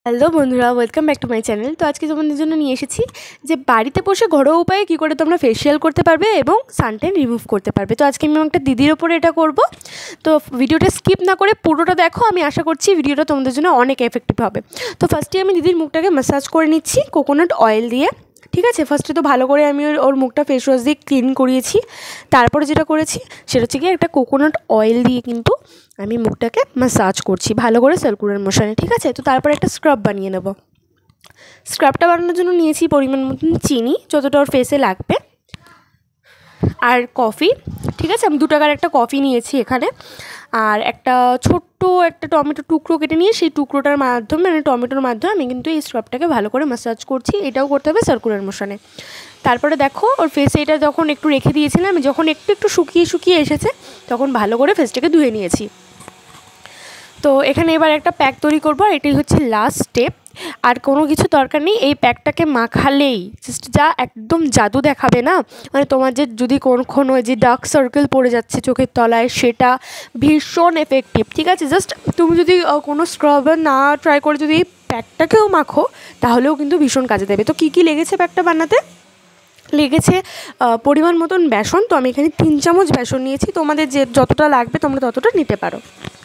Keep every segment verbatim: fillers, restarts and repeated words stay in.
Hello বন্ধুরা, welcome back to my channel. তো আজকে তোমাদের জন্য নিয়ে এসেছি যে বাড়িতে বসে ঘরোয়া উপায়ে কী করে তোমরা ফেসিয়াল করতে পারবে এবং সানট্যান রিমুভ করতে পারবে। তো আজকে আমি একটা দিদির ওপরে এটা করব। তো ভিডিওটা স্কিপ না করে পুরোটা দেখো, আমি আশা করছি ভিডিওটা তোমাদের জন্য অনেক এফেক্টিভ হবে। তো ফার্স্টে আমি দিদির মুখটাকে ম্যাসাজ করে নিচ্ছি কোকোনাট অয়েল দিয়ে। ঠিক আছে, ফার্স্টে তো ভালো করে আমি ওর মুখটা ফেস ওয়াশ দিয়ে ক্লিন করিয়েছি। তারপরে যেটা করেছি সেটা হচ্ছে গিয়ে একটা কোকোনাট অয়েল দিয়ে কিন্তু আমি মুখটাকে ম্যাসাজ করছি ভালো করে সার্কুলার মোশনে। ঠিক আছে, তো তারপরে একটা স্ক্রাব বানিয়ে নেব। স্ক্রাবটা বানানোর জন্য নিয়েছি পরিমাণ মতন চিনি, যতটা ওর ফেসে লাগবে, আর কফি। ঠিক আছে, আমি দু টাকার একটা কফি নিয়েছি এখানে, আর একটা ছোট্ট একটা টমেটো টুকরো কেটে নিয়ে সেই টুকরোটার মাধ্যমে মানে টমেটোর মাধ্যমে আমি কিন্তু এই স্ক্রাবটাকে ভালো করে ম্যাসাজ করছি। এটাও করতে হবে সার্কুলার মোশনে। তারপরে দেখো ওর ফেসে এটা যখন একটু রেখে দিয়েছিলাম, যখন একটু একটু শুকিয়ে শুকিয়ে এসেছে তখন ভালো করে ফেসটাকে ধুয়ে নিয়েছি। তো এখানে এবার একটা প্যাক তৈরি করবো, এটাই হচ্ছে লাস্ট স্টেপ। আর কোনো কিছু দরকার নেই, এই প্যাকটাকে মাখালেই জাস্ট যা একদম জাদু দেখাবে না, মানে তোমার যে যদি কোনো যে ডার্ক সার্কেল পড়ে যাচ্ছে চোখের তলায় সেটা ভীষণ এফেক্টিভ। ঠিক আছে, জাস্ট তুমি যদি কোনো স্ক্রাবার না ট্রাই করে যদি এই প্যাকটাকেও মাখো তাহলেও কিন্তু ভীষণ কাজে দেবে। তো কী কী লেগেছে প্যাকটা বানাতে? লেগেছে পরিমাণ মতন বেসন। তো আমি এখানে তিন চামচ বেসন নিয়েছি, তোমাদের যে যতটা লাগবে তোমরা ততটা নিতে পারো।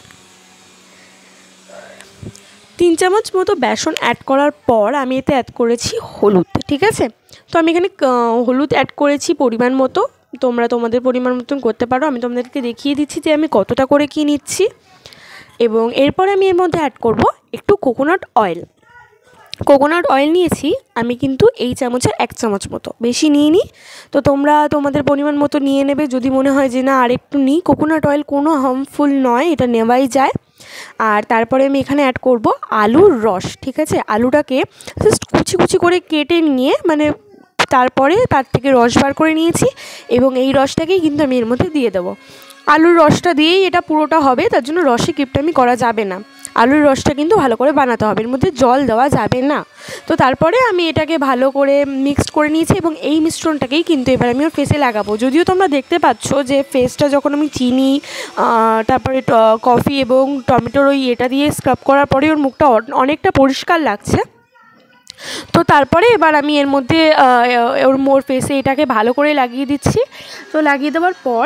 তিন চামচ মতো বেসন অ্যাড করার পর আমি এতে অ্যাড করেছি হলুদ। ঠিক আছে, তো আমি এখানে হলুদ অ্যাড করেছি পরিমাণ মতো, তোমরা তোমাদের পরিমাণ মতন করতে পারো। আমি তোমাদেরকে দেখিয়ে দিচ্ছি যে আমি কতটা করে কী নিচ্ছি। এবং এরপর আমি এর মধ্যে অ্যাড করব একটু কোকোনাট অয়েল। কোকোনাট অয়েল নিয়েছি আমি কিন্তু এই চামচের এক চামচ মতো, বেশি নিয়ে নিই। তো তোমরা তোমাদের পরিমাণ মতো নিয়ে নেবে। যদি মনে হয় যে না আরেকটু নিই, কোকোনাট অয়েল কোনো হার্মফুল নয়, এটা নেওয়াই যায়। আর তারপরে আমি এখানে অ্যাড করব আলুর রস। ঠিক আছে, আলুটাকে জাস্ট কুচি কুচি করে কেটে নিয়ে মানে তারপরে তার থেকে রস বার করে নিয়েছি এবং এই রসটাকেই কিন্তু আমি এর মধ্যে দিয়ে দেবো। আলুর রসটা দিয়েই এটা পুরোটা হবে, তার জন্য রসে কিপটামি করা যাবে না। আলুর রসটা কিন্তু ভালো করে বানাতে হবে, এর মধ্যে জল দেওয়া যাবে না। তো তারপরে আমি এটাকে ভালো করে মিক্সড করে নিয়েছি এবং এই মিশ্রণটাকেই কিন্তু এবার আমি ওর ফেসে লাগাবো। যদিও তোমরা দেখতে পাচ্ছ যে ফেসটা যখন আমি চিনি তারপরে কফি এবং টমেটোর ওই এটা দিয়ে স্ক্রাব করার পরে ওর মুখটা অনেকটা পরিষ্কার লাগছে। তো তারপরে এবার আমি এর মধ্যে ওর মোর ফেসে এটাকে ভালো করে লাগিয়ে দিচ্ছি। তো লাগিয়ে দেওয়ার পর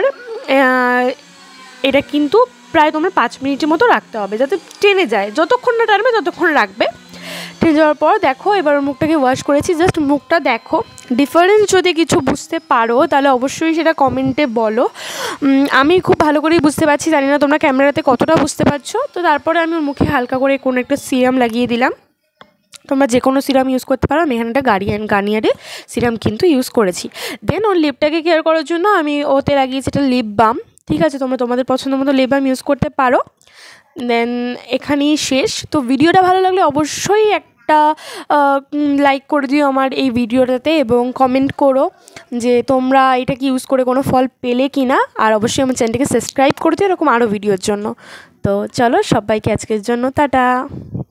এটা কিন্তু প্রায় তোমরা পাঁচ মিনিটের মতো রাখতে হবে, যাতে টেনে যায়। যতক্ষণ না টানবে ততক্ষণ রাখবে। টেনে যাওয়ার পর দেখো এবার মুখটাকে ওয়াশ করেছি, জাস্ট মুখটা দেখো। ডিফারেন্স যদি কিছু বুঝতে পারো তাহলে অবশ্যই সেটা কমেন্টে বলো। আমি খুব ভালো করেই বুঝতে পারছি, জানি না তোমরা ক্যামেরাতে কতটা বুঝতে পারছো। তো তারপরে আমি ওর মুখে হালকা করে কোনো একটা সিরাম লাগিয়ে দিলাম। তোমরা যে কোনো সিরাম ইউজ করতে পারো, আমি এখানে একটা গার্নিয়ার গার্নিয়ারে সিরাম কিন্তু ইউজ করেছি। দেন ওর লিপটাকে কেয়ার করার জন্য আমি ওতে লাগিয়েছি একটা লিপ বাম। ঠিক আছে, তোমরা তোমাদের পছন্দ মতো লিপ বাম ইউজ করতে পারো। দেন এখানেই শেষ। তো ভিডিওটা ভালো লাগলে অবশ্যই একটা লাইক করে দিও আমার এই ভিডিওটাতে এবং কমেন্ট করো যে তোমরা এটা কি ইউজ করে কোনো ফল পেলে কি না। আর অবশ্যই আমার চ্যানেলটিকে সাবস্ক্রাইব করে দিও এরকম আরও ভিডিওর জন্য। তো চলো সবাইকে আজকের জন্য টাটা।